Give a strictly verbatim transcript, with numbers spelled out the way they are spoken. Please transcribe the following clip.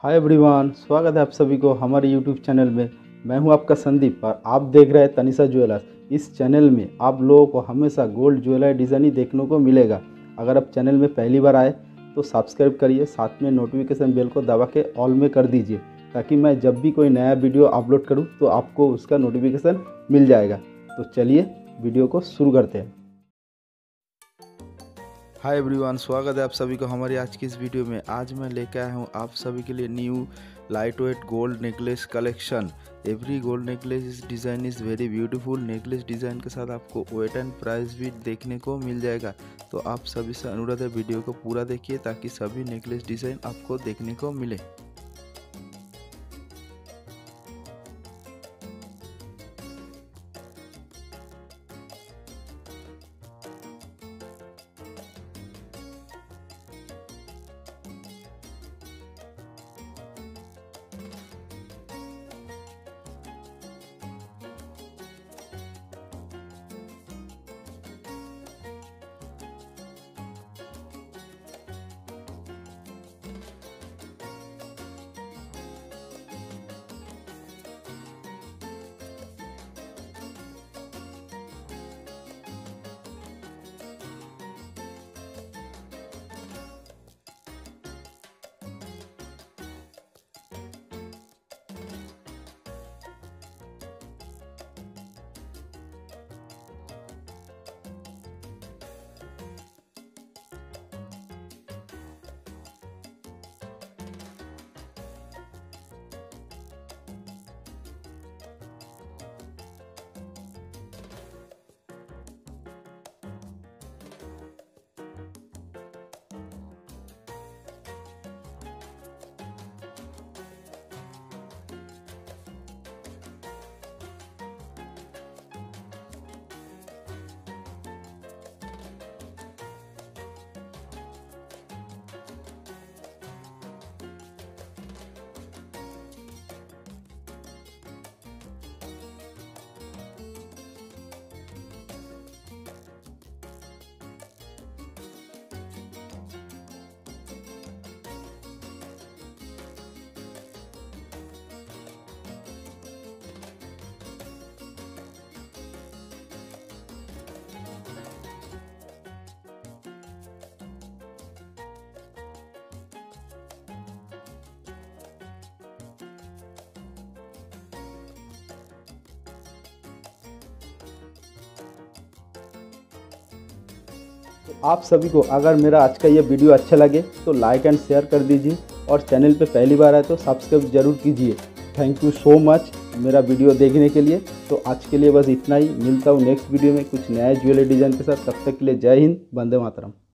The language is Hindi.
हाय एवरीवन, स्वागत है आप सभी को हमारे यूट्यूब चैनल में। मैं हूं आपका संदीप और आप देख रहे हैं तनिषा ज्वेलर्स। इस चैनल में आप लोगों को हमेशा गोल्ड ज्वेलरी डिज़ाइन ही देखने को मिलेगा। अगर आप चैनल में पहली बार आए तो सब्सक्राइब करिए, साथ में नोटिफिकेशन बेल को दबा के ऑल में कर दीजिए, ताकि मैं जब भी कोई नया वीडियो अपलोड करूँ तो आपको उसका नोटिफिकेशन मिल जाएगा। तो चलिए वीडियो को शुरू करते हैं। हाय एवरीवन, स्वागत है आप सभी को हमारी आज की इस वीडियो में। आज मैं लेकर आया हूँ आप सभी के लिए new light weight gold necklace collection. Every gold necklace इस design is very beautiful. Necklace design के साथ आपको वेट एंड प्राइस भी देखने को मिल जाएगा। तो आप सभी से अनुरोध है वीडियो को पूरा देखिए, ताकि सभी नेकलेस डिज़ाइन आपको देखने को मिले। तो आप सभी को अगर मेरा आज का ये वीडियो अच्छा लगे तो लाइक एंड शेयर कर दीजिए, और चैनल पे पहली बार आए तो सब्सक्राइब जरूर कीजिए। थैंक यू सो मच मेरा वीडियो देखने के लिए। तो आज के लिए बस इतना ही। मिलता हूँ नेक्स्ट वीडियो में कुछ नया ज्वेलरी डिज़ाइन के साथ। तब तक के लिए जय हिंद, वंदे मातरम।